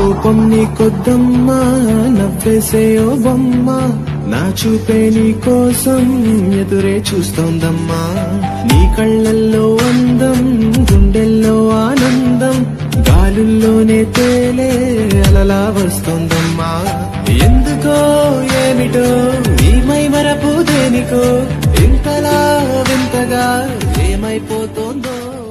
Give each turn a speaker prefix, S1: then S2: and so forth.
S1: కోపం నీ కొద్దమ్మా నవ్వేసే ఓ బొమ్మ నా చూపే నీ కోసం ఎదురే చూస్తోందమ్మా నీ కళ్ళల్లో అందం గుండెల్లో ఆనందం గాలుల్లోనే తేలే అలలా వస్తోందమ్మా ఎందుకో ఏమిటో ఈ మైమరపు దేనికో ఇంతలా వింతగా ఏమైపోతోందో